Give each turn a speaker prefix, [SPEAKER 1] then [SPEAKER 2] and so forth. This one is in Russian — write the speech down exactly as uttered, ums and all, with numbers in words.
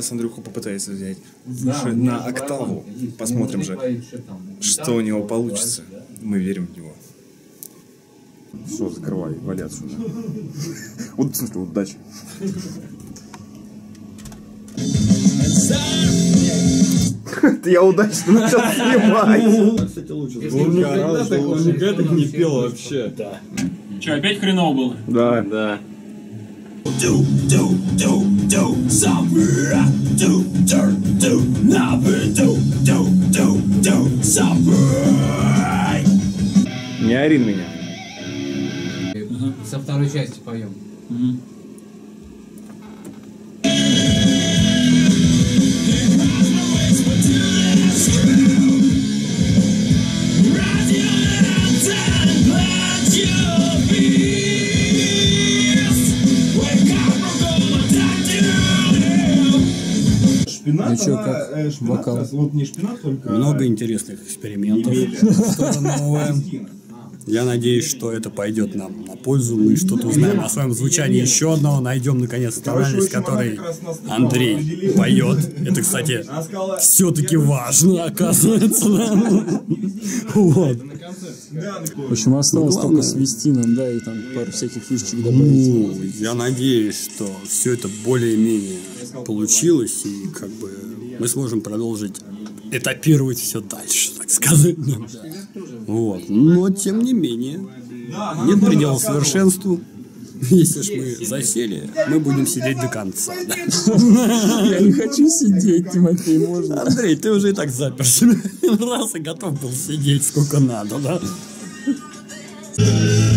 [SPEAKER 1] сейчас Андрюха попытается взять выше на октаву. Посмотрим же, что у него получится. Мы верим в него. Все, закрывай, вали отсюда. Вот, в смысле, удачи. Я удачно начал снимать.
[SPEAKER 2] Кстати, лучше. Никогда такого никогда так не пел вообще. Да.
[SPEAKER 3] Че, опять хреново было?
[SPEAKER 1] Да, да. Не ори на меня.
[SPEAKER 4] Со второй части поем.
[SPEAKER 3] Угу.
[SPEAKER 2] Шпинат,
[SPEAKER 5] ну что,
[SPEAKER 2] она,
[SPEAKER 5] как
[SPEAKER 2] э, шпинат,
[SPEAKER 5] вокал?
[SPEAKER 2] вот не шпинат, только...
[SPEAKER 5] Много интересных экспериментов, что-то новое. Я надеюсь, что это пойдет нам на пользу. Мы что-то узнаем о своем звучании еще одного. Найдем, наконец, тональность, которой Андрей поет. Это, кстати, все-таки важно, оказывается. Вот.
[SPEAKER 6] В общем, осталось
[SPEAKER 5] ну,
[SPEAKER 6] только свести нам, да, и там пару всяких фишечек добавить.
[SPEAKER 5] Ну, я надеюсь, что все это более-менее получилось, и как бы мы сможем продолжить этапировать все дальше, так сказать. Вот. Но, тем не менее, нет предела совершенству. Если ж мы засели, мы будем сидеть до конца. Да?
[SPEAKER 6] Я не хочу сидеть, Тимофей, можно?
[SPEAKER 5] Андрей, ты уже и так заперся. Раз и готов был сидеть сколько надо, да?